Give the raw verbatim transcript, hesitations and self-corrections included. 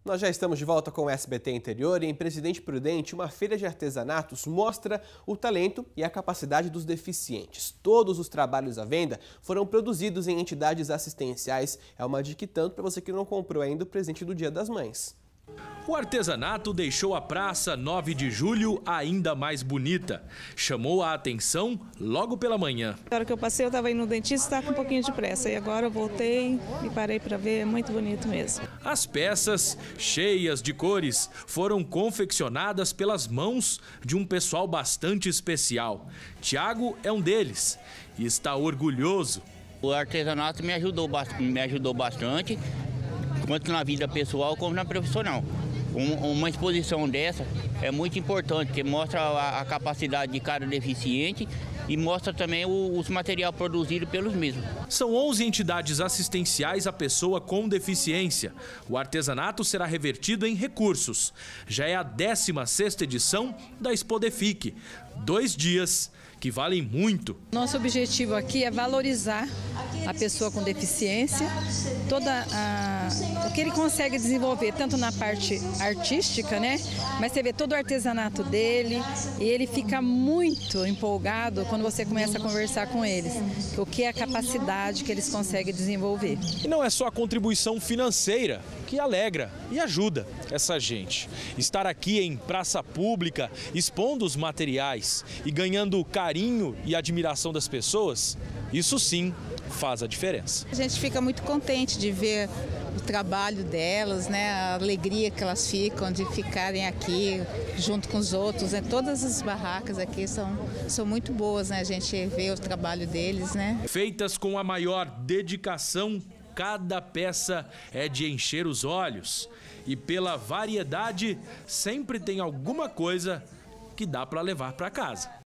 Nós já estamos de volta com o S B T Interior e em Presidente Prudente, uma feira de artesanatos mostra o talento e a capacidade dos deficientes. Todos os trabalhos à venda foram produzidos em entidades assistenciais. É uma dica e tanto para você que não comprou ainda o presente do Dia das Mães. O artesanato deixou a Praça nove de Julho ainda mais bonita. Chamou a atenção logo pela manhã. Na hora que eu passei, eu estava indo no dentista, estava com um pouquinho de pressa. E agora eu voltei e parei para ver, é muito bonito mesmo. As peças, cheias de cores, foram confeccionadas pelas mãos de um pessoal bastante especial. Tiago é um deles e está orgulhoso. O artesanato me ajudou, me ajudou bastante, tanto na vida pessoal como na profissional. Uma exposição dessa é muito importante, que mostra a capacidade de cada deficiente e mostra também os materiais produzidos pelos mesmos. São onze entidades assistenciais à pessoa com deficiência. O artesanato será revertido em recursos. Já é a décima sexta edição da Expodefic. Dois dias que valem muito. Nosso objetivo aqui é valorizar a pessoa com deficiência, toda a, o que ele consegue desenvolver, tanto na parte artística, né? Mas você vê todo o artesanato dele e ele fica muito empolgado quando você começa a conversar com eles, o que é a capacidade que eles conseguem desenvolver. E não é só a contribuição financeira que alegra e ajuda essa gente. Estar aqui em praça pública, expondo os materiais e ganhando carinho e admiração das pessoas, isso sim faz a diferença. A gente fica muito contente de ver o trabalho delas, né? A alegria que elas ficam de ficarem aqui junto com os outros, né? Todas as barracas aqui são, são muito boas, né? A gente vê o trabalho deles, né? Feitas com a maior dedicação, cada peça é de encher os olhos. E pela variedade, sempre tem alguma coisa que dá para levar para casa.